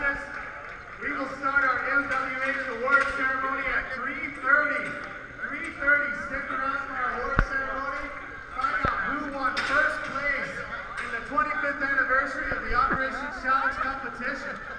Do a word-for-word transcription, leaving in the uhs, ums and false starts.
justice. We will start our L W H award ceremony at three thirty. three thirty, stick around for our award ceremony. Find out who won first place in the twenty-fifth anniversary of the Operation Challenge competition.